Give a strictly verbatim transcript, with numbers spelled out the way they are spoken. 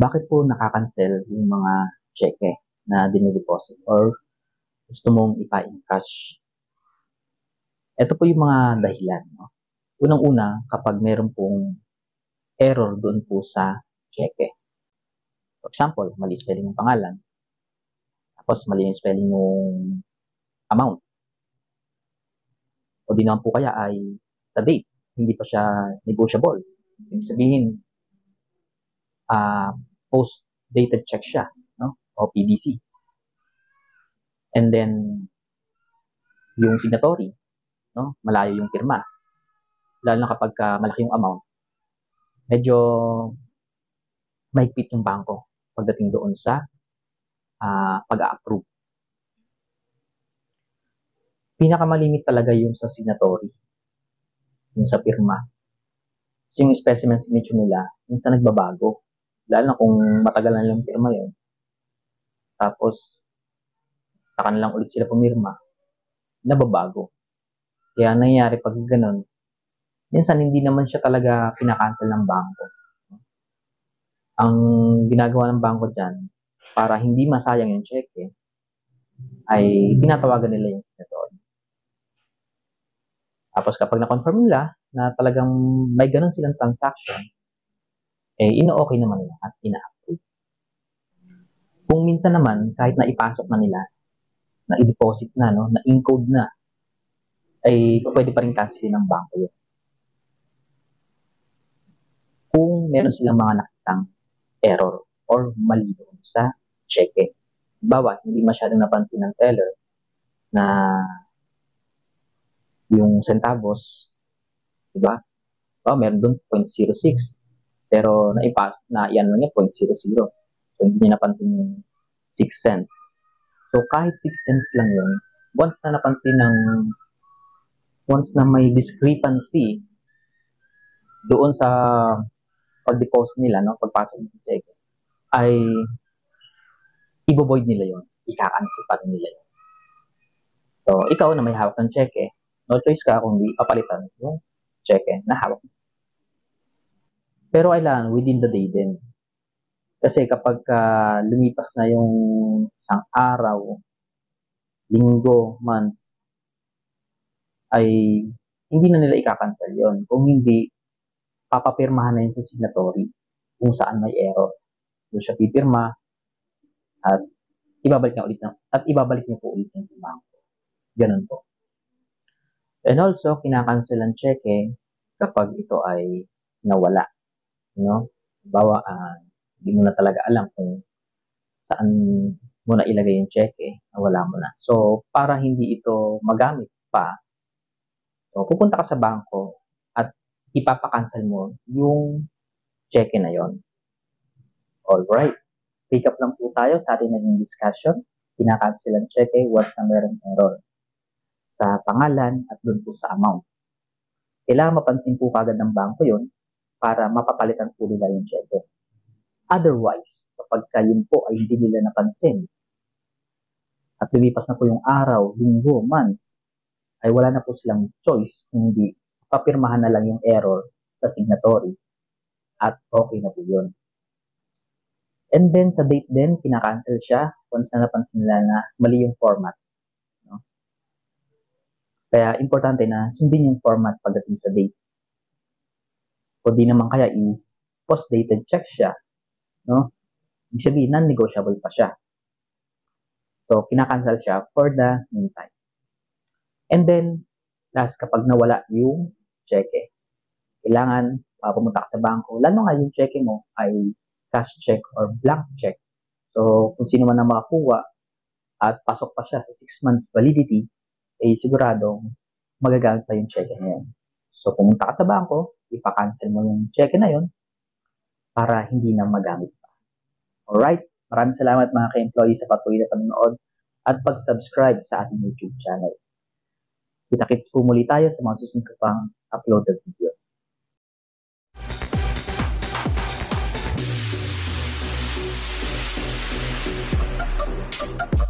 Bakit po nakakancel yung mga cheque na dinideposit or gusto mong ipa-encash? Ito po yung mga dahilan. No? Unang-una, kapag meron pong error doon po sa cheque. For example, mali spelling ng pangalan. Tapos mali yung spelling ng amount. O di naman po kaya ay sa date. Hindi pa siya negotiable. Ibig sabihin, uh, post-dated check siya. No? O P D C. And then, yung signatory, no? Malayo yung pirma. Lalo na kapag uh, malaki yung amount, medyo mahigpit yung bangko pagdating doon sa uh, pag-a-approve. Pinakamalimit talaga yung sa signatory, yung sa pirma. Yung specimen signature nila, minsan nagbabago. Lalo na kung matagal na lang pirma yun. Tapos, saka na lang ulit sila pumirma, nababago. Kaya nangyayari pag ganun, minsan hindi naman siya talaga pinakancel ng bangko. Ang ginagawa ng bangko dyan, para hindi masayang yung cheque, ay tinatawagan nila yung signatory. Tapos kapag na-confirm nila na talagang may ganun silang transaction, eh ino-okay naman nila at ina-approve. Kung minsan naman, kahit na ipasok na nila, na i-deposit na, no, na encode na, ay pwede pa rin cancelin ng bangko yun. Kung meron silang mga nakitang error or mali doon sa cheque. Bawa, hindi masyadong napansin ng teller na yung centavos, di ba? Oh, meron doon zero point zero six. Pero naipas na yan lang yung zero point zero zero. So, hindi niya napansin yung six cents. So, kahit six cents lang yun, once na napansin ng once na may discrepancy doon sa pag-deposit nila, no, pagpasok ng cheque, ay i-void nila yun. Ika-cancel pa rin nila yun. So, ikaw na may hawak ng cheque, no choice ka kundi papalitan yung cheque na hawak. Pero kailangan within the day din. Kasi kapag uh, lumipas na yung isang araw, linggo, months, ay hindi na nila ika-cancel yun. Kung hindi, papapirmahan na yun sa signatory kung saan may error. Doon siya pipirma at ibabalik niya ulit na, at ibabalik niya po ulit yung sa bangko. Ganun po. And also, kinakancel ang cheque kapag ito ay nawala. No? Bawa, uh, hindi mo na talaga alam kung saan mo na ilagay yung cheque, nawala mo na. So, para hindi ito magamit pa, so, pupunta ka sa bangko at ipapakancel mo yung cheque na yon. Alright. Pick up lang po tayo sa ating naging discussion. Kinakancel ang cheque once na mayroong error sa pangalan at doon po sa amount. Kailangan mapansin po kagad ng bangko yon para mapapalitan po nila yung cheque. Otherwise, kapag yun po ay hindi nila napansin at lumipas na po yung araw, linggo, months, ay wala na po silang choice kung hindi papirmahan na lang yung error sa signatory at okay na po yun. And then sa date din, pinakancel siya once na napansin nila na mali yung format. No? Kaya importante na sundin yung format pagdating sa date. O di naman kaya is post-dated check siya. No? Ibig sabihin, non-negotiable pa siya. So, kinakancel siya for the meantime. And then, last, kapag nawala yung cheque, kailangan uh, pumunta ka sa bangko. Lalo nga yung cheque mo ay cash check or blank check. So, kung sino man ang makakuha at pasok pa siya sa six months validity, eh siguradong magagamit pa yung cheque na yun. So, pumunta ka sa bangko, ipa-cancel mo yung cheque na yun para hindi na magamit pa. Alright? Maraming salamat mga ka-employee sa patuloy na panonood at pag-subscribe sa ating YouTube channel. Kita-kits po muli tayo sa mga susunod pang uploaded video.